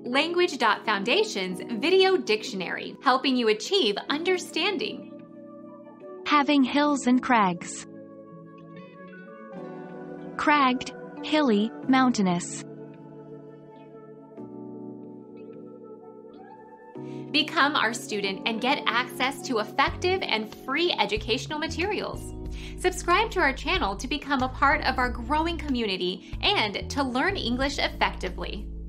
Language.Foundation's Video Dictionary, helping you achieve understanding. Having hills and crags. Cragged, hilly, mountainous. Become our student and get access to effective and free educational materials. Subscribe to our channel to become a part of our growing community and to learn English effectively.